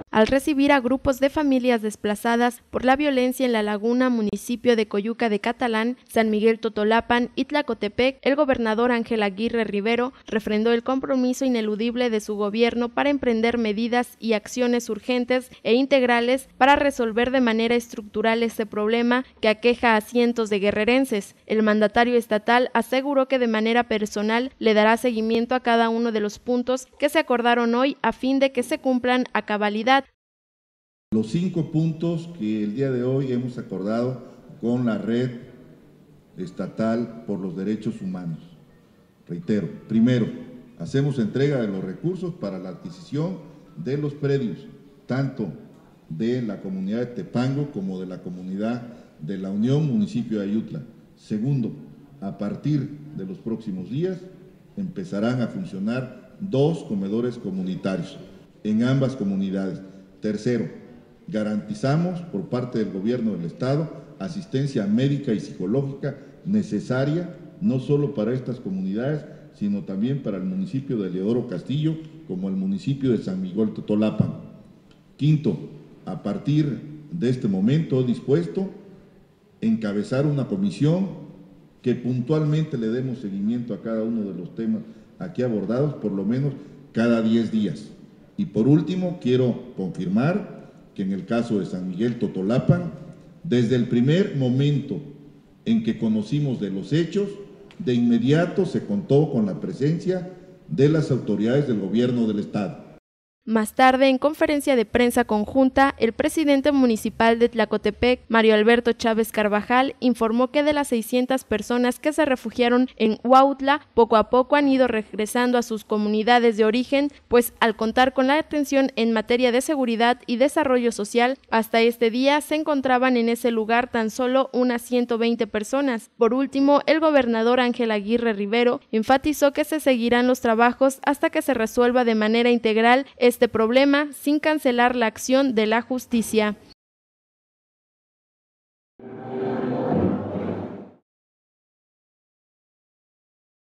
al recibir a grupos de familias desplazadas por la violencia en La Laguna, municipio de Coyuca de Catalán, San Miguel Totolapan y Tlacotepec. El gobernador Ángel Aguirre Rivero refrendó el compromiso ineludible de su gobierno para emprender medidas y acciones urgentes e integrales para resolver de manera estructural este problema que aqueja a cientos de guerrerenses. El mandatario estatal aseguró que de manera personal le dará seguimiento a cada uno de los puntos que se acordaron hoy a fin de que se cumplan a cabalidad. Los 5 puntos que el día de hoy hemos acordado con la Red Estatal por los Derechos Humanos. Reitero, primero, hacemos entrega de los recursos para la adquisición de los predios, tanto de la comunidad de Tepango como de la comunidad de La Unión, municipio de Ayutla. Segundo, a partir de los próximos días empezarán a funcionar 2 comedores comunitarios en ambas comunidades. Tercero, garantizamos por parte del gobierno del estado asistencia médica y psicológica necesaria no solo para estas comunidades, sino también para el municipio de Leodoro Castillo como el municipio de San Miguel Totolapan. Quinto, a partir de este momento dispuesto encabezar una comisión que puntualmente le demos seguimiento a cada uno de los temas aquí abordados, por lo menos cada 10 días. Y por último, quiero confirmar que en el caso de San Miguel Totolapan, desde el primer momento en que conocimos de los hechos, de inmediato se contó con la presencia de las autoridades del gobierno del estado. Más tarde, en conferencia de prensa conjunta, el presidente municipal de Tlacotepec, Mario Alberto Chávez Carvajal, informó que de las 600 personas que se refugiaron en Huautla, poco a poco han ido regresando a sus comunidades de origen, pues al contar con la atención en materia de seguridad y desarrollo social, hasta este día se encontraban en ese lugar tan solo unas 120 personas. Por último, el gobernador Ángel Aguirre Rivero enfatizó que se seguirán los trabajos hasta que se resuelva de manera integral este problema sin cancelar la acción de la justicia.